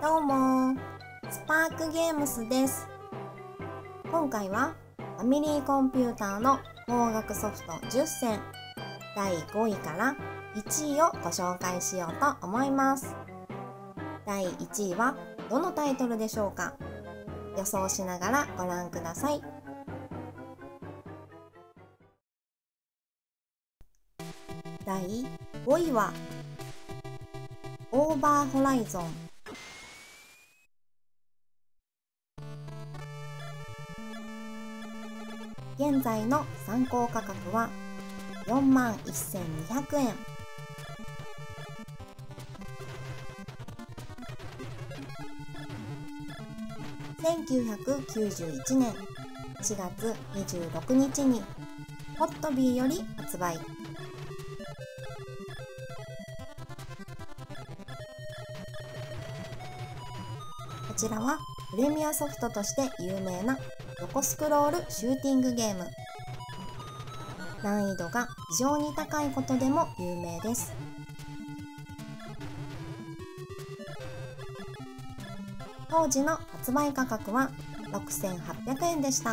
どうもスパークゲームスです。今回はファミリーコンピューターの邦楽ソフト10選第5位から1位をご紹介しようと思います。第1位はどのタイトルでしょうか。予想しながらご覧ください。第5位はオーバーホライゾン。現在の参考価格は41,200円。1991年4月26日にホットビーより発売。こちらはプレミアソフトとして有名な横スクロールシューティングゲーム。難易度が非常に高いことでも有名です。当時の発売価格は6,800円でした。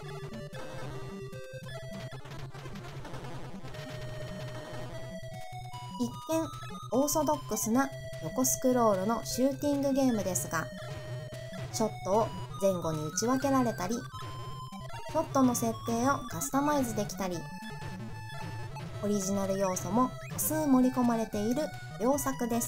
一見オーソドックスな横スクロールのシューティングゲームですが、ショットを前後に打ち分けられたり、ショットの設定をカスタマイズできたり、オリジナル要素も多数盛り込まれている良作です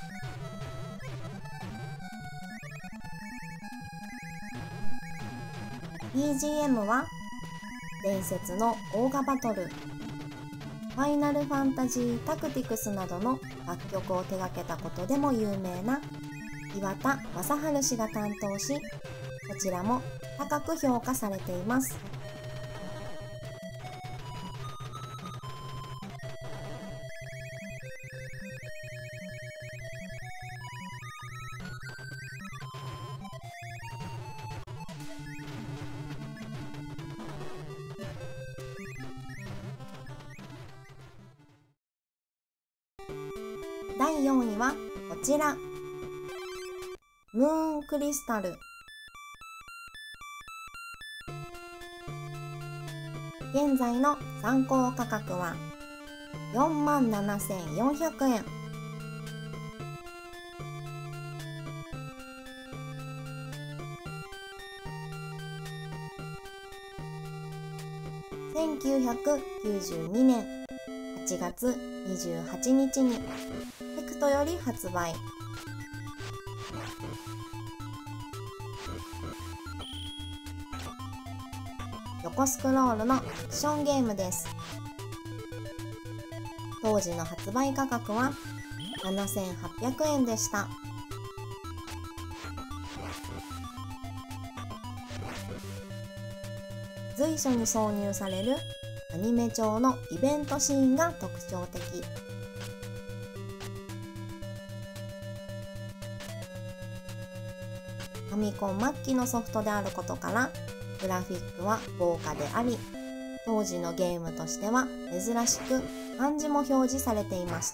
。BGM は伝説のオーガバトル、ファイナルファンタジータクティクスなどの楽曲を手掛けたことでも有名な岩田正治氏が担当し、こちらも高く評価されています。第4位はこちら、ムーンクリスタル。現在の参考価格は47,400円。1992年8月28日にテクトより発売。横スクロールのアクションゲームです。当時の発売価格は7,800円でした。随所に挿入されるアニメ調のイベントシーンが特徴的。ファミコン末期のソフトであることからグラフィックは豪華であり、当時のゲームとしては珍しく漢字も表示されていました。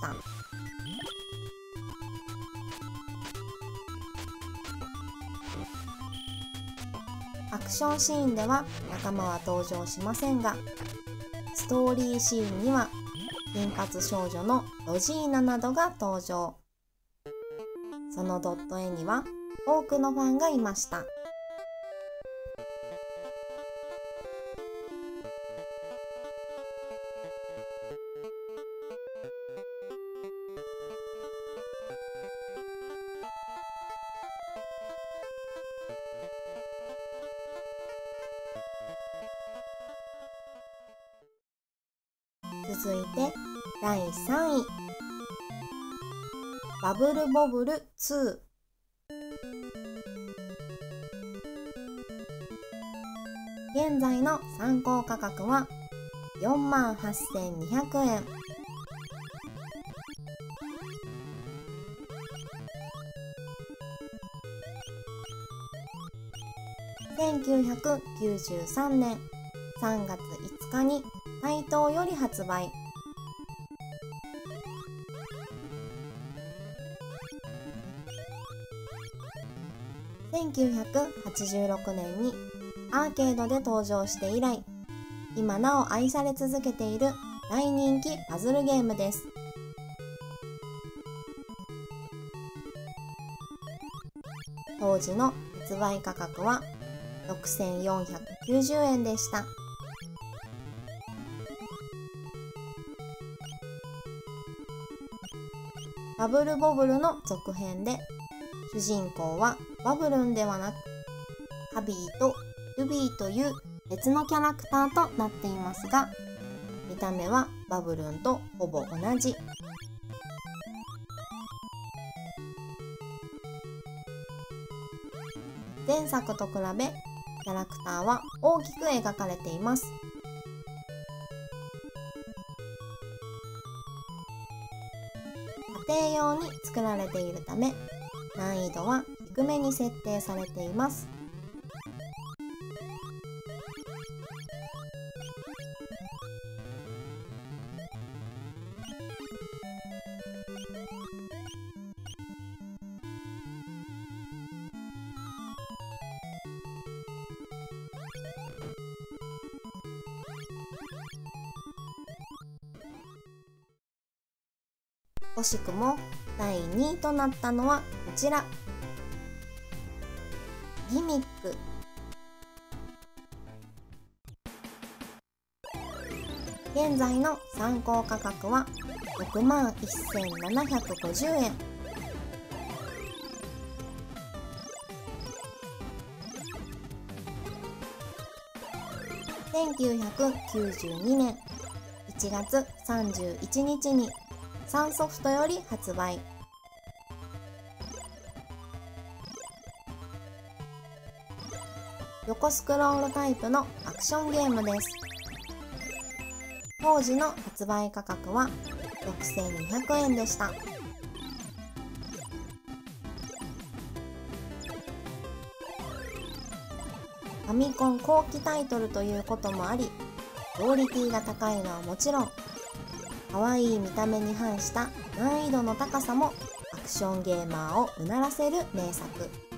アクションシーンでは仲間は登場しませんが、ストーリーシーンには金髪少女のロジーナなどが登場。そのドット絵には多くのファンがいました。続いて第3位、バブルボブル2。現在の参考価格は48,200円。1993年3月5日に台東より発売。 1986年にアーケードで登場して以来、今なお愛され続けている大人気パズルゲームです。当時の発売価格は6490円でした。バブルボブルの続編で、主人公はバブルンではなくカビーとルビーという別のキャラクターとなっていますが、見た目はバブルンとほぼ同じ。前作と比べキャラクターは大きく描かれています。家庭用に作られているため、難易度は低めに設定されています。惜しくも第2位となったのはこちら、ギミック。現在の参考価格は61,750円。1992年1月31日にサンソフトより発売。横スクロールタイプのアクションゲームです。当時の発売価格は6200円でした。ファミコン後期タイトルということもあり、クオリティが高いのはもちろん、可愛い見た目に反した難易度の高さもアクションゲーマーをうならせる名作。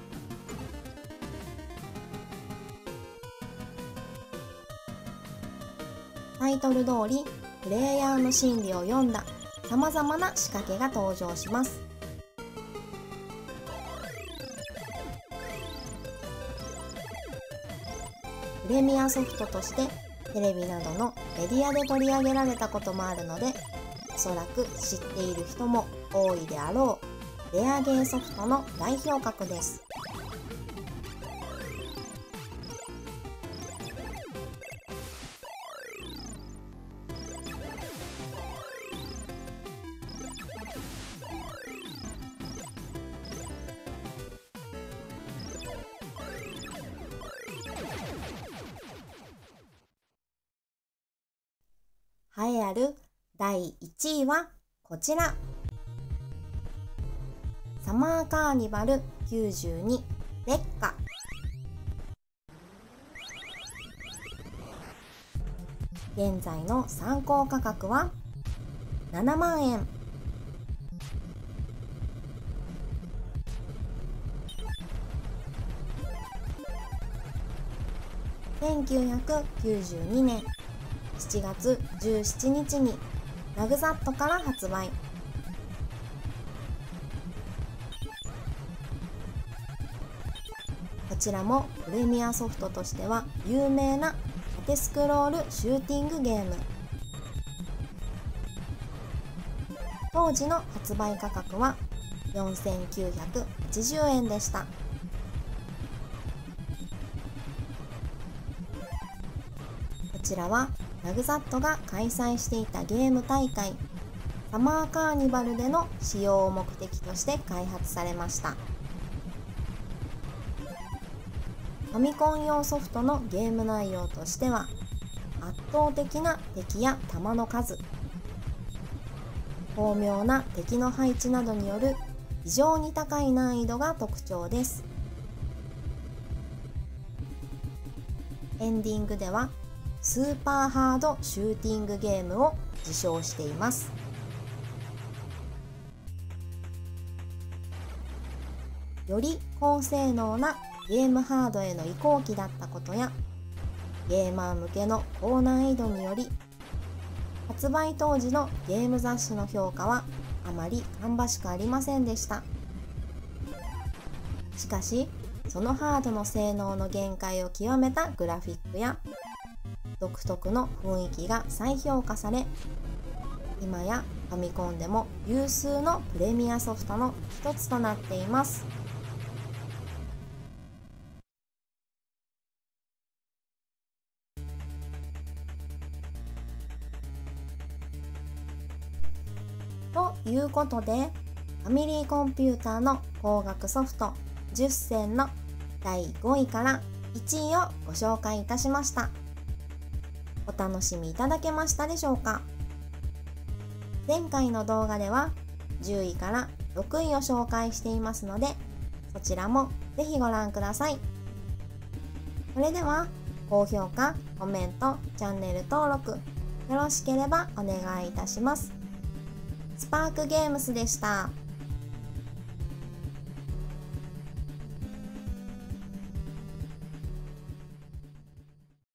タイトル通り、プレイヤーの心理を読んださまざまな仕掛けが登場します。プレミアソフトとしてテレビなどのメディアで取り上げられたこともあるので、おそらく知っている人も多いであろうレアゲーソフトの代表格です。栄えある第1位はこちら、サマーカーニバル92烈火。現在の参考価格は7万円。1992年7月17日にナグザットから発売。こちらもプレミアソフトとしては有名な縦スクロールシューティングゲーム。当時の発売価格は4980円でした。こちらはナグザットが開催していたゲーム大会サマーカーニバルでの使用を目的として開発されました。ファミコン用ソフトのゲーム内容としては圧倒的な敵や弾の数、巧妙な敵の配置などによる非常に高い難易度が特徴です。エンディングではスーパーハードシューティングゲームを自称しています。 より高性能なゲームハードへの移行期だったことや、ゲーマー向けの高難易度により、発売当時のゲーム雑誌の評価はあまり芳しくありませんでした。しかし、そのハードの性能の限界を極めたグラフィックや独特の雰囲気が再評価され、今やファミコンでも有数のプレミアソフトの一つとなっています。ということで、ファミリーコンピューターの高額ソフト10選の第5位から1位をご紹介いたしました。お楽しみいただけましたでしょうか。前回の動画では10位から6位を紹介していますので、そちらもぜひご覧ください。それでは高評価、コメント、チャンネル登録よろしければお願いいたします。スパークゲームスでした。